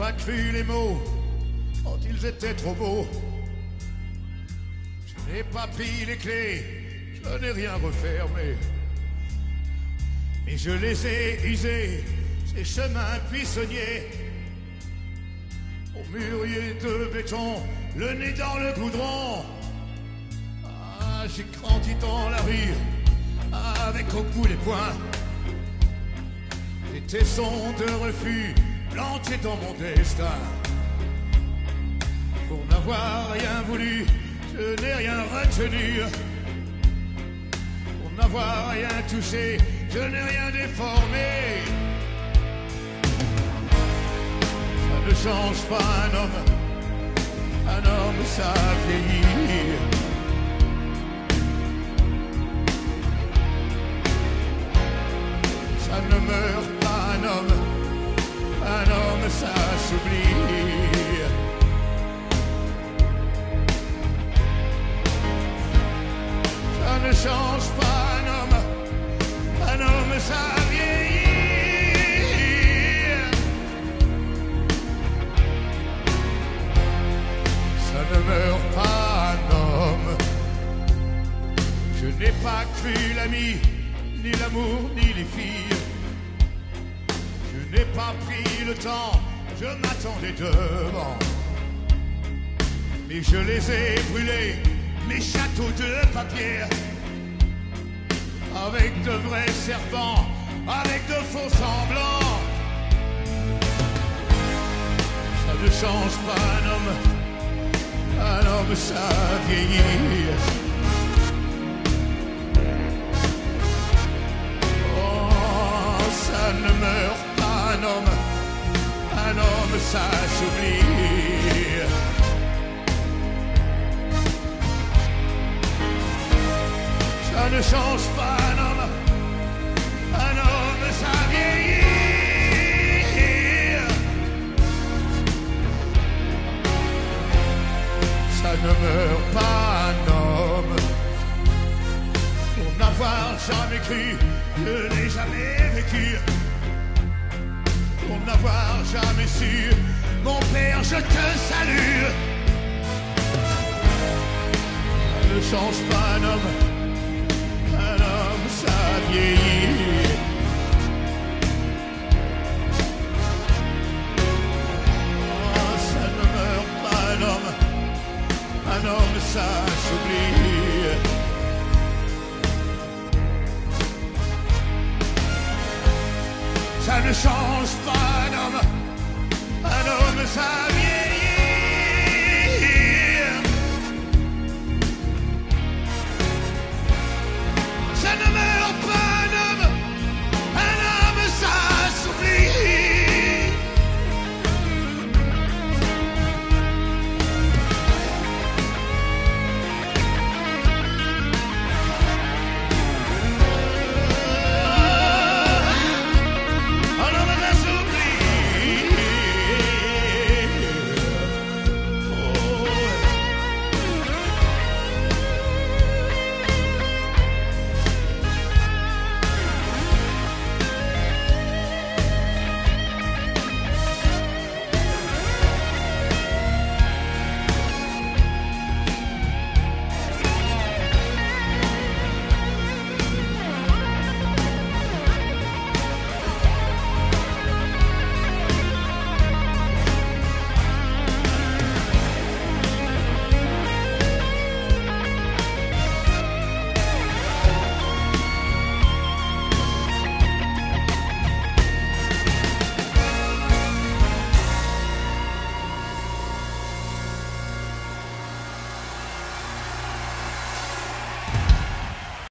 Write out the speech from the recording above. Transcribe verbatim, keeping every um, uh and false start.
pas cru les mots quand ils étaient trop beaux. Je n'ai pas pris les clés, je n'ai rien refermé. Mais je les ai usés, ces chemins buissonniers. Au mûrier de béton, le nez dans le goudron. Ah, j'ai grandi dans la rue, avec au bout les poings des tessons de refus plantés dans mon destin. Pour n'avoir rien voulu, je n'ai rien retenu. Pour n'avoir rien touché, je n'ai rien déformé. Ça ne change pas un homme, un homme ça vieillit. Ça ne meurt pas un homme, un homme ça s'oublie. Ça ne change pas un homme, un homme ça vieillit. Ça ne meurt pas un homme. Je n'ai pas cru l'ami, ni l'amour, ni les filles. Je n'ai pas pris le temps, je m'attendais devant. Mais je les ai brûlés, mes châteaux de papier. Avec de vrais serpents, avec de faux semblants. Ça ne change pas un homme, un homme ça vieillit. Ça ne meurt pas un homme, un homme ça s'oublie. Ça ne change pas un homme, un homme ça vieillit. Ça ne meurt pas un homme. Pour n'avoir jamais cru, je n'ai jamais vécu. Pour n'avoir jamais su, mon père, je te salue. Ça ne change pas un homme, un homme ça vieillit. Oh, ça ne meurt pas un homme, un homme ça s'oublie. Ça ne change pas un homme, un homme ça